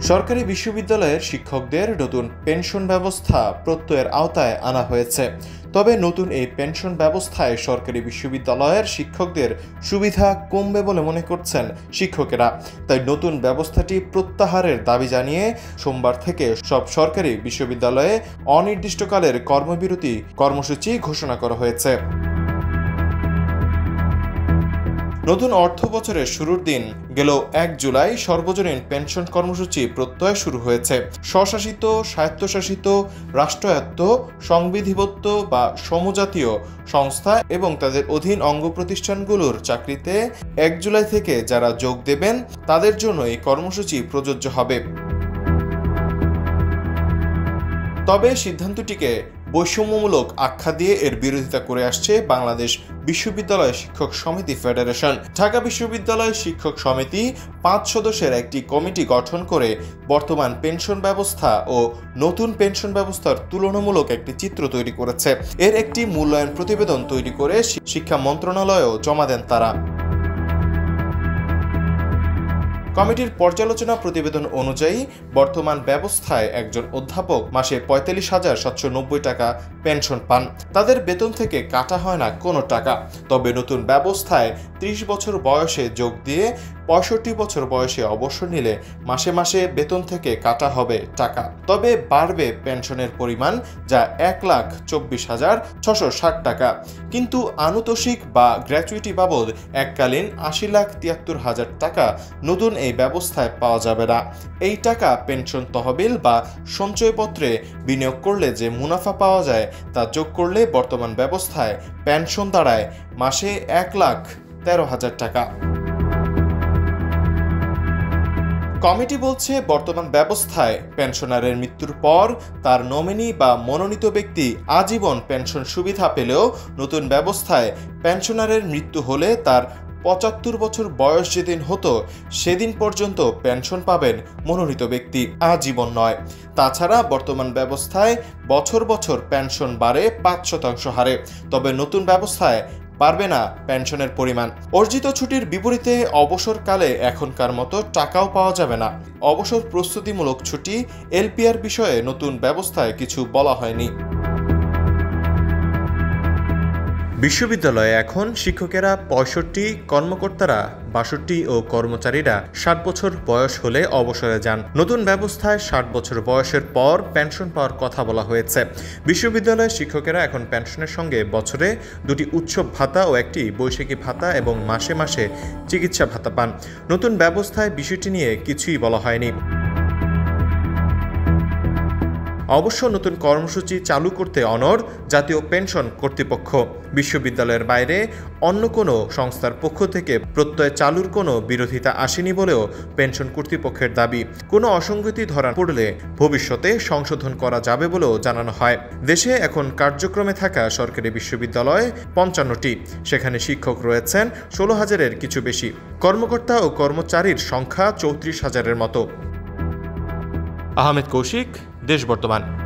সরকারি বিশ্ববিদ্যালয়ের শিক্ষকদের নতুন পেনশন ব্যবস্থা প্রত্যয়ের আওতায় আনা হয়েছে। তবে নতুন এই পেনশন ব্যবস্থায় সরকারি বিশ্ববিদ্যালয়ের শিক্ষকদের সুবিধা কমবে বলে মনে করছেন শিক্ষকেরা। তাই নতুন ব্যবস্থাটি প্রত্যাহারের দাবি জানিয়ে সোমবার থেকে সব সরকারি বিশ্ববিদ্যালয়ে অনির্দিষ্টকালের কর্মবিরতি কর্মসূচি ঘোষণা করা হয়েছে। নতুন অর্থ বছরের শুরুর দিন গেল 1 জুলাই সর্বজনীন পেনশন কর্মসূচি প্রত্যয় শুরু হয়েছে। স্বশাসিত, স্বায়ত্তশাসিত, রাষ্ট্রায়ত্ত, সংবিধিবদ্ধ বা সমজাতীয় সংস্থা এবং তাদের অধীন অঙ্গ প্রতিষ্ঠানগুলোর চাকরিতে 1 জুলাই থেকে যারা যোগ দেবেন তাদের জন্য এই কর্মসূচি প্রযোজ্য হবে। তবে সিদ্ধান্তটিকে বৈষম্যমূলক আখ্যা দিয়ে এর বিরোধিতা করে আসছে বাংলাদেশ বিশ্ববিদ্যালয় শিক্ষক সমিতি ফেডারেশন। ঢাকা বিশ্ববিদ্যালয় শিক্ষক সমিতি 5 সদস্যের একটি কমিটি গঠন করে বর্তমান পেনশন ব্যবস্থা ও নতুন পেনশন ব্যবস্থার তুলনামূলক একটি চিত্র তৈরি করেছে। এর একটি মূল্যায়ন প্রতিবেদন তৈরি করে শিক্ষা মন্ত্রণালয়েও জমা দেন তারা। কমিটির পর্যালোচনা প্রতিবেদন অনুযায়ী বর্তমান ব্যবস্থায় একজন অধ্যাপক মাসে 45,790 টাকা পেনশন পান। তাদের বেতন থেকে কাটা হয় না কোনো টাকা। তবে নতুন ব্যবস্থায় 30 বছর বয়সে যোগ দিয়ে 65 বছর বয়সে অবসর নিলে মাসে মাসে বেতন থেকে কাটা হবে টাকা। তবে বাড়বে পেনশনের পরিমাণ, যা 1,24,660 টাকা। কিন্তু আনুতোষিক বা গ্র্যাচুইটি বাবদ এককালীন 80,73,000 টাকা নতুন এই ব্যবস্থায় পাওয়া যাবে না। এই টাকা পেনশন তহবিল বা সঞ্চয়পত্রে বিনিয়োগ করলে যে মুনাফা পাওয়া যায় তা যোগ করলে বর্তমান ব্যবস্থায় পেনশন দাঁড়ায় মাসে 1,13,000 টাকা। কমিটি বলছে, বর্তমান ব্যবস্থায় পেনশনারের মৃত্যুর পর তার নমিনি বা মনোনীত ব্যক্তি আজীবন পেনশন সুবিধা পেলেও নতুন ব্যবস্থায় পেনশনারের মৃত্যু হলে তার 75 বছর বয়স যেদিন হতো সেদিন পর্যন্ত পেনশন পাবেন মনোনীত ব্যক্তি, আজীবন নয়। তাছাড়া বর্তমান ব্যবস্থায় বছর বছর পেনশন বাড়ে 5% হারে। তবে নতুন ব্যবস্থায় পারবে না পেনশনের পরিমাণ। অর্জিত ছুটির বিপরীতে অবসরকালে এখনকার মতো টাকাও পাওয়া যাবে না। অবসর প্রস্তুতিমূলক ছুটি এলপিআর বিষয়ে নতুন ব্যবস্থায় কিছু বলা হয়নি। বিশ্ববিদ্যালয়ে এখন শিক্ষকেরা 65, কর্মকর্তারা 62 ও কর্মচারীরা 60 বছর বয়স হলে অবসরে যান। নতুন ব্যবস্থায় 60 বছর বয়সের পর পেনশন পাওয়ার কথা বলা হয়েছে। বিশ্ববিদ্যালয়ের শিক্ষকেরা এখন পেনশনের সঙ্গে বছরে 2টি উৎসব ভাতা ও একটি বৈশাখী ভাতা এবং মাসে মাসে চিকিৎসা ভাতা পান। নতুন ব্যবস্থায় বিষয়টি নিয়ে কিছুই বলা হয়নি। অবশ্য নতুন কর্মসূচি চালু করতে অনড় জাতীয় পেনশন কর্তৃপক্ষ। বিশ্ববিদ্যালয়ের বাইরে অন্য কোনো সংস্থার পক্ষ থেকে প্রত্যয় চালুর কোনো বিরোধিতা আসেনি বলেও পেনশন কর্তৃপক্ষের দাবি। কোনো অসঙ্গতি ধরা পড়লে ভবিষ্যতে সংশোধন করা যাবে বলেও জানানো হয়। দেশে এখন কার্যক্রমে থাকা সরকারি বিশ্ববিদ্যালয় 55টি। সেখানে শিক্ষক রয়েছেন 16,000-এর কিছু বেশি। কর্মকর্তা ও কর্মচারীর সংখ্যা 34,000-এর মতো। আহমেদ কৌশিক, দেশ বর্তমান।